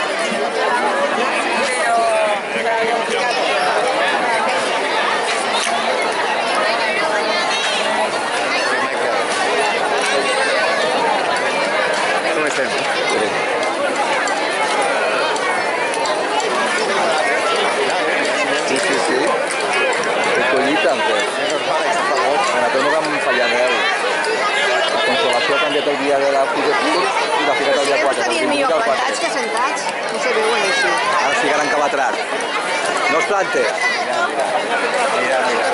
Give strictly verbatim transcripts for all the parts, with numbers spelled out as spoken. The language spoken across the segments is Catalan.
Com estem? Sí, sí, sí. El collita, pues. Bueno, tengo que fallar de algo. La consolació ha canviat el dia de la Fira Tour i la Fira del dia quatre. Està dient millor plantats que sentats. No se veu així. Ara sí que ara encabatrat. No es plante. Mira, mira.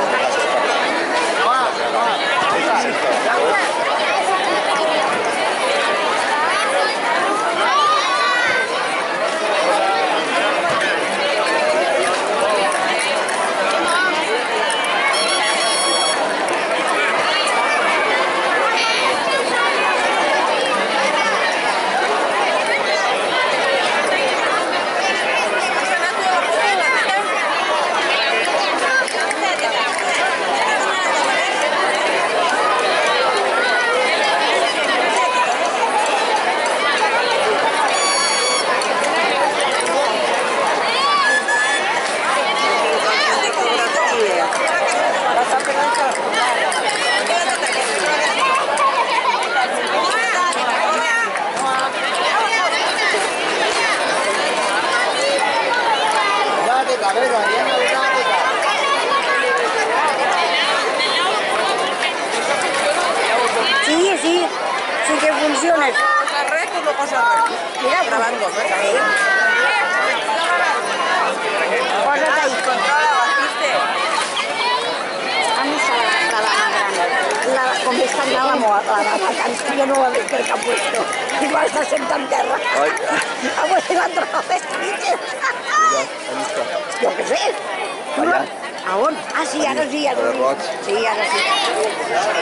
Sí, sí, sí que funciona. ¿Pasa red o no pasa red? Mira, grabando, ¿no? Ahí. Posa't ahí. Controla, batiste. Vamos a la, la dama gran. La, com és tan gran la, mo- la dama gran, jo no la veig perquè ha puesto. Igual està sentada en terra. Ai. Ha puesto la troba vestida. Mira, on està? Jo què sé. Allà. A on? Ah, sí, ara sí, ara Al sí. roig. Sí, ara sí.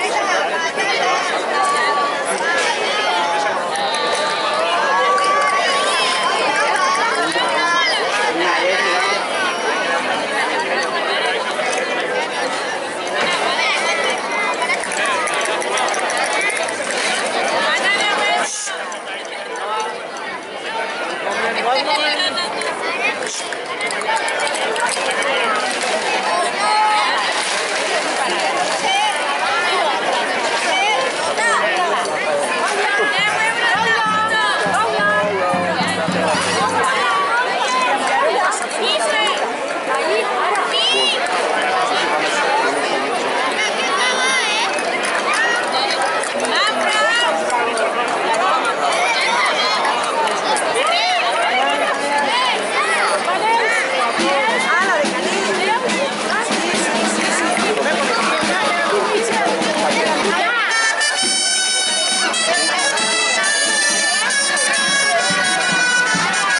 Bueno,